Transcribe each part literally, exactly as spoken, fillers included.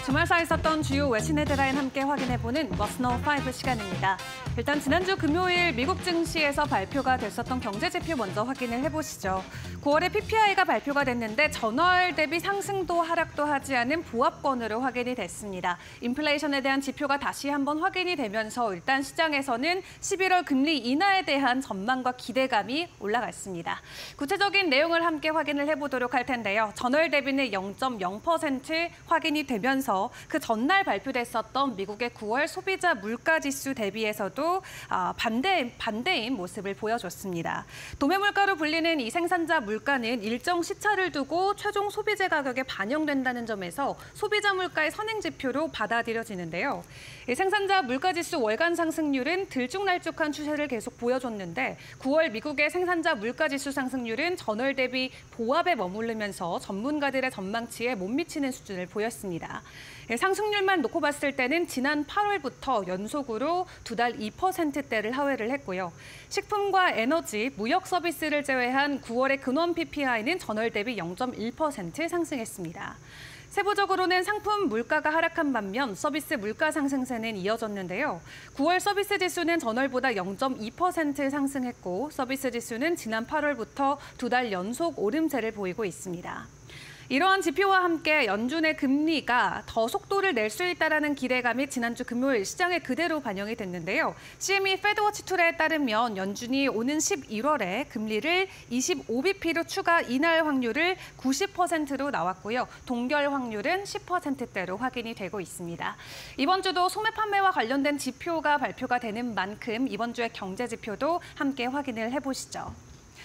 주말 사이 있었던 주요 외신 헤드라인 함께 확인해보는 What's Know 파이브 시간입니다. 일단 지난주 금요일 미국 증시에서 발표가 됐었던 경제 지표 먼저 확인을 해보시죠. 구월에 피피아이가 발표가 됐는데 전월 대비 상승도 하락도 하지 않은 보합권으로 확인이 됐습니다. 인플레이션에 대한 지표가 다시 한번 확인이 되면서 일단 시장에서는 십일월 금리 인하에 대한 전망과 기대감이 올라갔습니다. 구체적인 내용을 함께 확인을 해보도록 할 텐데요. 전월 대비는 영 점 영 퍼센트 확인이 되면서 그 전날 발표됐었던 미국의 구월 소비자 물가지수 대비해서도 반대, 반대인 모습을 보여줬습니다. 도매물가로 불리는 이 생산자 물가는 일정 시차를 두고 최종 소비재 가격에 반영된다는 점에서 소비자 물가의 선행지표로 받아들여지는데요. 이 생산자 물가지수 월간 상승률은 들쭉날쭉한 추세를 계속 보여줬는데 구월 미국의 생산자 물가지수 상승률은 전월 대비 보합에 머무르면서 전문가들의 전망치에 못 미치는 수준을 보였습니다. 상승률만 놓고 봤을 때는 지난 팔월부터 연속으로 두 달 이 퍼센트대를 하회를 했고요. 식품과 에너지, 무역 서비스를 제외한 구월의 근원 피피아이는 전월 대비 영 점 일 퍼센트 상승했습니다. 세부적으로는 상품 물가가 하락한 반면 서비스 물가 상승세는 이어졌는데요. 구월 서비스 지수는 전월보다 영 점 이 퍼센트 상승했고 서비스 지수는 지난 팔월부터 두 달 연속 오름세를 보이고 있습니다. 이러한 지표와 함께 연준의 금리가 더 속도를 낼 수 있다는 기대감이 지난주 금요일 시장에 그대로 반영이 됐는데요. 씨엠이 페드워치 툴에 따르면 연준이 오는 십일월에 금리를 이십오 비피로 추가 인하할 확률을 구십 퍼센트로 나왔고요. 동결 확률은 십 퍼센트대로 확인이 되고 있습니다. 이번 주도 소매 판매와 관련된 지표가 발표가 되는 만큼 이번 주의 경제 지표도 함께 확인을 해보시죠.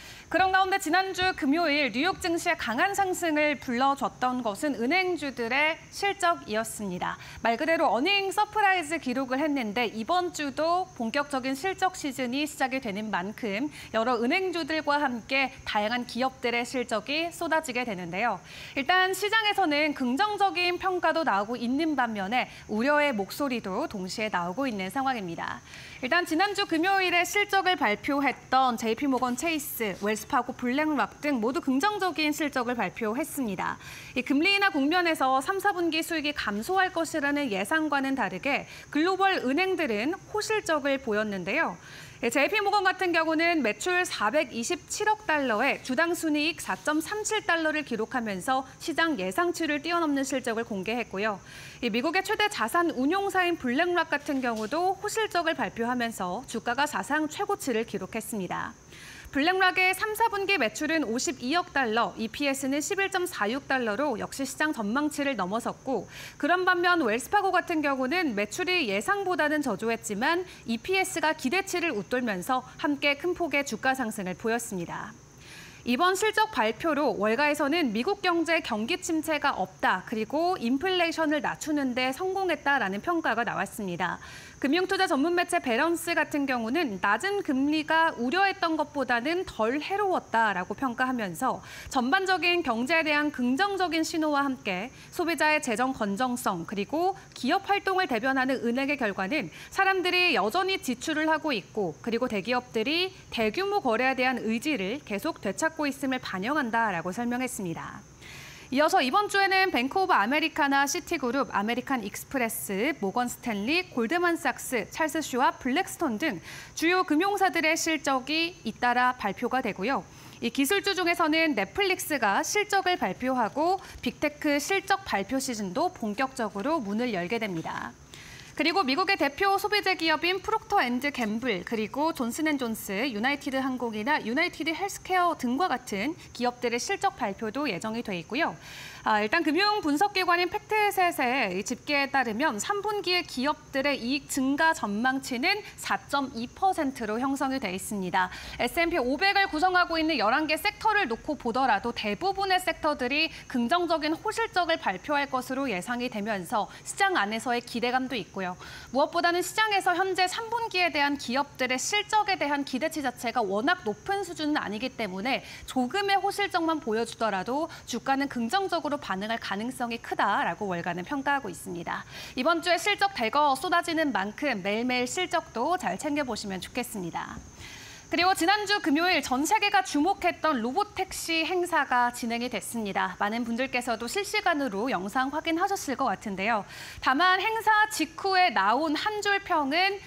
그런 가운데 지난주 금요일 뉴욕 증시의 강한 상승을 불러줬던 것은 은행주들의 실적이었습니다. 말 그대로 어닝 서프라이즈 기록을 했는데 이번 주도 본격적인 실적 시즌이 시작이 되는 만큼 여러 은행주들과 함께 다양한 기업들의 실적이 쏟아지게 되는데요. 일단 시장에서는 긍정적인 평가도 나오고 있는 반면에 우려의 목소리도 동시에 나오고 있는 상황입니다. 일단 지난주 금요일에 실적을 발표했던 제이피모건 체이스, 웰스파고, 블랙락 등 모두 긍정적인 실적을 발표했습니다. 이 금리 인하 국면에서 삼, 사분기 수익이 감소할 것이라는 예상과는 다르게 글로벌 은행들은 호실적을 보였는데요. 제이피모건 같은 경우는 매출 사백이십칠억 달러에 주당 순이익 사 점 삼칠 달러를 기록하면서 시장 예상치를 뛰어넘는 실적을 공개했고요. 미국의 최대 자산 운용사인 블랙락 같은 경우도 호실적을 발표하면서 주가가 사상 최고치를 기록했습니다. 블랙락의 삼, 사분기 매출은 오십이억 달러, 이피에스는 십일 점 사육 달러로 역시 시장 전망치를 넘어섰고 그런 반면 웰스파고 같은 경우는 매출이 예상보다는 저조했지만 이피에스가 기대치를 웃돌면서 함께 큰 폭의 주가 상승을 보였습니다. 이번 실적 발표로 월가에서는 미국 경제 경기 침체가 없다, 그리고 인플레이션을 낮추는 데 성공했다라는 평가가 나왔습니다. 금융투자 전문 매체 배런스 같은 경우는 낮은 금리가 우려했던 것보다는 덜 해로웠다라고 평가하면서 전반적인 경제에 대한 긍정적인 신호와 함께 소비자의 재정 건정성 그리고 기업 활동을 대변하는 은행의 결과는 사람들이 여전히 지출을 하고 있고 그리고 대기업들이 대규모 거래에 대한 의지를 계속 되찾고 있음을 반영한다라고 설명했습니다. 이어서 이번 주에는 뱅크 오브 아메리카나, 시티그룹, 아메리칸 익스프레스, 모건 스탠리, 골드만삭스, 찰스 슈왑, 블랙스톤 등 주요 금융사들의 실적이 잇따라 발표가 되고요. 이 기술주 중에서는 넷플릭스가 실적을 발표하고 빅테크 실적 발표 시즌도 본격적으로 문을 열게 됩니다. 그리고 미국의 대표 소비재 기업인 프록터 앤드 갬블, 그리고 존슨앤존스, 유나이티드 항공이나 유나이티드 헬스케어 등과 같은 기업들의 실적 발표도 예정이 돼 있고요. 아, 일단 금융 분석기관인 팩트셋의 집계에 따르면 삼 분기의 기업들의 이익 증가 전망치는 사 점 이 퍼센트로 형성이 돼 있습니다. 에스 앤 피 오백을 구성하고 있는 열한 개 섹터를 놓고 보더라도 대부분의 섹터들이 긍정적인 호실적을 발표할 것으로 예상이 되면서 시장 안에서의 기대감도 있고요. 무엇보다는 시장에서 현재 삼 분기에 대한 기업들의 실적에 대한 기대치 자체가 워낙 높은 수준은 아니기 때문에 조금의 호실적만 보여주더라도 주가는 긍정적으로 반응할 가능성이 크다라고 월가는 평가하고 있습니다. 이번 주에 실적 대거 쏟아지는 만큼 매일매일 실적도 잘 챙겨보시면 좋겠습니다. 그리고 지난주 금요일 전 세계가 주목했던 로보택시 행사가 진행이 됐습니다. 많은 분들께서도 실시간으로 영상 확인하셨을 것 같은데요. 다만 행사 직후에 나온 한 줄 평은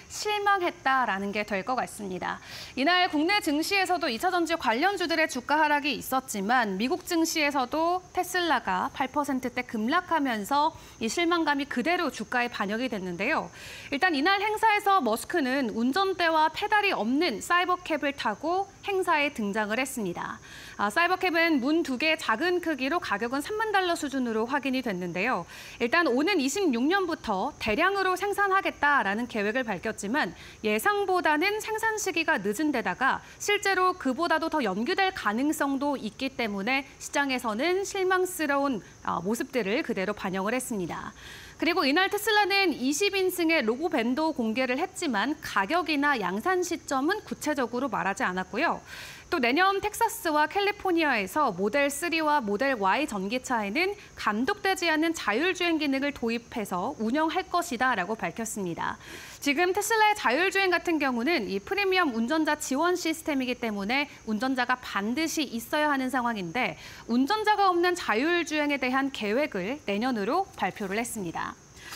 실망했다라는 게 될 것 같습니다. 이날 국내 증시에서도 이차 전지 관련주들의 주가 하락이 있었지만 미국 증시에서도 테슬라가 팔 퍼센트대 급락하면서 이 실망감이 그대로 주가에 반영이 됐는데요. 일단 이날 행사에서 머스크는 운전대와 페달이 없는 사이버캡을 타고 행사에 등장을 했습니다. 아, 사이버캡은 문 두 개 작은 크기로 가격은 삼만 달러 수준으로 확인이 됐는데요. 일단 오는 이십육 년부터 대량으로 생산하겠다라는 계획을 밝혔지만 예상보다는 생산 시기가 늦은 데다가 실제로 그보다도 더 연기될 가능성도 있기 때문에 시장에서는 실망스러운 모습들을 그대로 반영을 했습니다. 그리고 이날 테슬라는 이십 인승의 로고 밴도 공개를 했지만 가격이나 양산 시점은 구체적으로 말하지 않았고요. 또 내년 텍사스와 캘리포니아에서 모델 쓰리와 모델 와이 전기차에는 감독되지 않는 자율주행 기능을 도입해서 운영할 것이다라고 밝혔습니다. 지금 테슬라의 자율주행 같은 경우는 이 프리미엄 운전자 지원 시스템이기 때문에 운전자가 반드시 있어야 하는 상황인데 운전자가 없는 자율주행에 대한 계획을 내년으로 발표를 했습니다.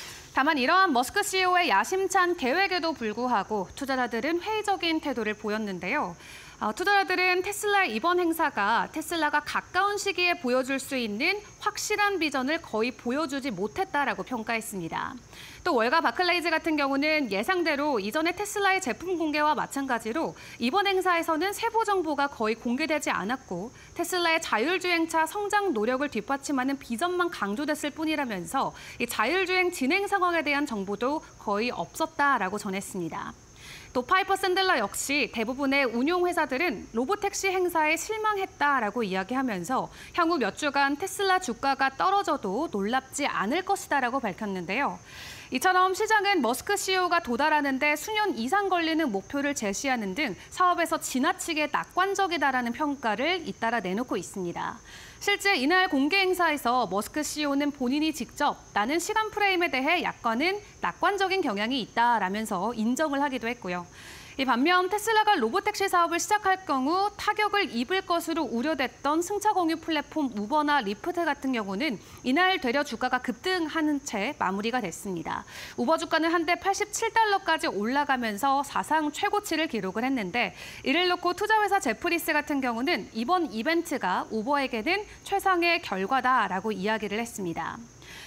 다만 이러한 머스크 씨이오의 야심찬 계획에도 불구하고 투자자들은 회의적인 태도를 보였는데요. 어, 투자자들은 테슬라의 이번 행사가 테슬라가 가까운 시기에 보여줄 수 있는 확실한 비전을 거의 보여주지 못했다라고 평가했습니다. 또 월가 바클레이즈 같은 경우는 예상대로 이전의 테슬라의 제품 공개와 마찬가지로 이번 행사에서는 세부 정보가 거의 공개되지 않았고 테슬라의 자율주행차 성장 노력을 뒷받침하는 비전만 강조됐을 뿐이라면서 이 자율주행 진행 상황에 대한 정보도 거의 없었다라고 전했습니다. 또 파이퍼 샌들러 역시 대부분의 운용회사들은 로보택시 행사에 실망했다라고 이야기하면서 향후 몇 주간 테슬라 주가가 떨어져도 놀랍지 않을 것이다라고 밝혔는데요. 이처럼 시장은 머스크 씨이오가 도달하는 데 수년 이상 걸리는 목표를 제시하는 등 사업에서 지나치게 낙관적이다라는 평가를 잇따라 내놓고 있습니다. 실제 이날 공개 행사에서 머스크 씨이오는 본인이 직접 나는 시간 프레임에 대해 약간은 낙관적인 경향이 있다라면서 인정을 하기도 했고요. 이 반면 테슬라가 로보택시 사업을 시작할 경우 타격을 입을 것으로 우려됐던 승차 공유 플랫폼 우버나 리프트 같은 경우는 이날 되려 주가가 급등하는 채 마무리가 됐습니다. 우버 주가는 한때 팔십칠 달러까지 올라가면서 사상 최고치를 기록을 했는데 이를 놓고 투자회사 제프리스 같은 경우는 이번 이벤트가 우버에게는 최상의 결과다라고 이야기를 했습니다.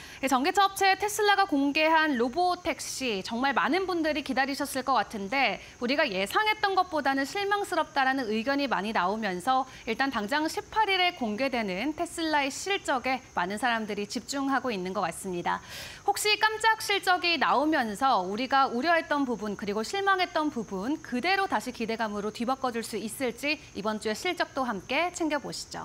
전기차 업체 테슬라가 공개한 로보택시 정말 많은 분들이 기다리셨을 것 같은데 우리가 예상했던 것보다는 실망스럽다라는 의견이 많이 나오면서 일단 당장 십팔 일에 공개되는 테슬라의 실적에 많은 사람들이 집중하고 있는 것 같습니다. 혹시 깜짝 실적이 나오면서 우리가 우려했던 부분 그리고 실망했던 부분 그대로 다시 기대감으로 뒤바꿔줄 수 있을지 이번 주에 실적도 함께 챙겨보시죠.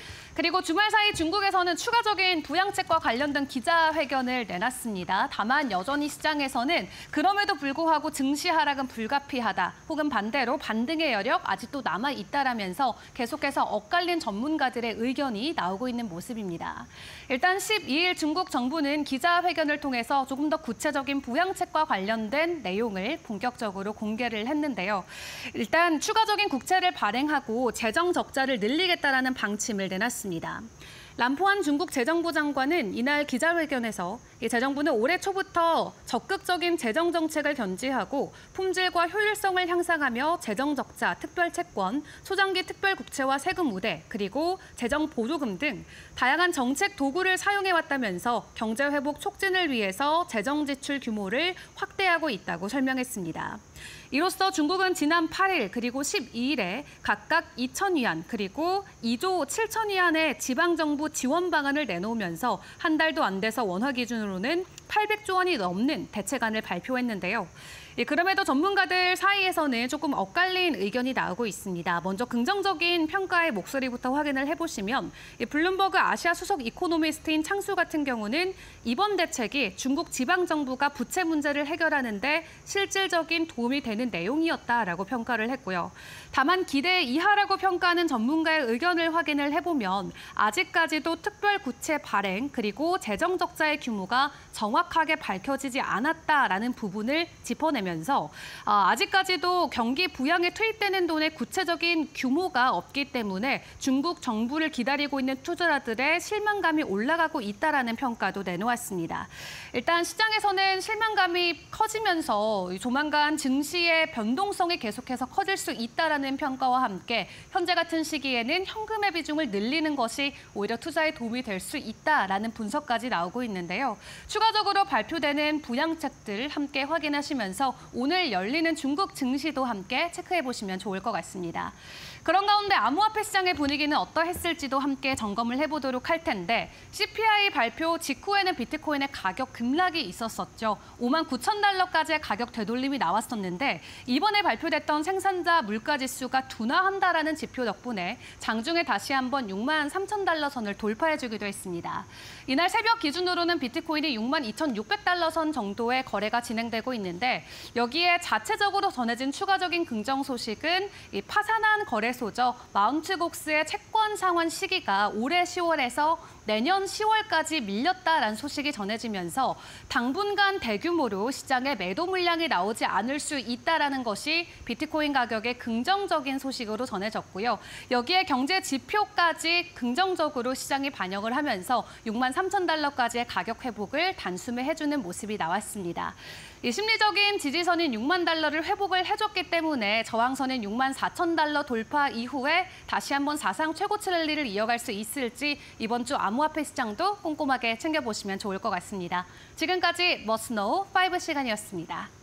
그리고 주말 사이 중국에서는 추가적인 부양책과 관련된 기자회견을 내놨습니다. 다만 여전히 시장에서는 그럼에도 불구하고 증시 하락은 불가피하다 혹은 반대로 반등의 여력 아직도 남아있다라면서 계속해서 엇갈린 전문가들의 의견이 나오고 있는 모습입니다. 일단 십이 일 중국 정부는 기자회견을 통해서 조금 더 구체적인 부양책과 관련된 내용을 본격적으로 공개를 했는데요. 일단 추가적인 국채를 발행하고 재정 적자를 늘리겠다라는 방침을 내놨습니다. 람포한 중국 재정부 장관은 이날 기자회견에서 이 재정부는 올해 초부터 적극적인 재정 정책을 견지하고 품질과 효율성을 향상하며 재정 적자, 특별 채권, 초장기 특별 국채와 세금 우대, 그리고 재정 보조금 등 다양한 정책 도구를 사용해왔다면서 경제 회복 촉진을 위해서 재정 지출 규모를 확대하고 있다고 설명했습니다. 이로써 중국은 지난 팔 일 그리고 십이 일에 각각 이천 위안 그리고 이조 칠천 위안의 지방정부 지원 방안을 내놓으면서 한 달도 안 돼서 원화 기준으로는 팔백조 원이 넘는 대책안을 발표했는데요. 그럼에도 전문가들 사이에서는 조금 엇갈린 의견이 나오고 있습니다. 먼저 긍정적인 평가의 목소리부터 확인을 해보시면 블룸버그 아시아 수석 이코노미스트인 창수 같은 경우는 이번 대책이 중국 지방정부가 부채 문제를 해결하는 데 실질적인 도움이 되는 내용이었다라고 평가를 했고요. 다만 기대 이하라고 평가하는 전문가의 의견을 확인을 해보면 아직까지도 특별 구체 발행 그리고 재정 적자의 규모가 정확 정확하게 밝혀지지 않았다라는 부분을 짚어내면서 아직까지도 경기 부양에 투입되는 돈의 구체적인 규모가 없기 때문에 중국 정부를 기다리고 있는 투자자들의 실망감이 올라가고 있다라는 평가도 내놓았습니다. 일단 시장에서는 실망감이 커지면서 조만간 증시의 변동성이 계속해서 커질 수 있다라는 평가와 함께 현재 같은 시기에는 현금의 비중을 늘리는 것이 오히려 투자에 도움이 될 수 있다라는 분석까지 나오고 있는데요. 추가적으로 발표되는 부양책들 함께 확인하시면서 오늘 열리는 중국 증시도 함께 체크해 보시면 좋을 것 같습니다. 그런 가운데 암호화폐 시장의 분위기는 어떠했을지도 함께 점검을 해보도록 할 텐데 씨피아이 발표 직후에는 비트코인의 가격 급락이 있었었죠. 오만 구천 달러까지의 가격 되돌림이 나왔었는데 이번에 발표됐던 생산자 물가지수가 둔화한다라는 지표 덕분에 장중에 다시 한번 육만 삼천 달러 선을 돌파해주기도 했습니다. 이날 새벽 기준으로는 비트코인이 육만 이천육백 달러 선 정도의 거래가 진행되고 있는데 여기에 자체적으로 전해진 추가적인 긍정 소식은 이 파산한 거래소죠. 마운트곡스의 채권 상환 시기가 올해 시월에서 내년 시월까지 밀렸다라는 소식이 전해지면서 당분간 대규모로 시장에 매도 물량이 나오지 않을 수 있다라는 것이 비트코인 가격의 긍정적인 소식으로 전해졌고요. 여기에 경제 지표까지 긍정적으로 시장이 반영을 하면서 육만 삼천 달러까지의 가격 회복을 단숨에 해주는 모습이 나왔습니다. 이 심리적인 지지선인 육만 달러를 회복을 해줬기 때문에 저항선인 육만 사천 달러 돌파 이후에 다시 한번 사상 최고치 랠리를 이어갈 수 있을지 이번 주 암호화폐 시장도 꼼꼼하게 챙겨보시면 좋을 것 같습니다. 지금까지 머스노우 파이브 시간이었습니다.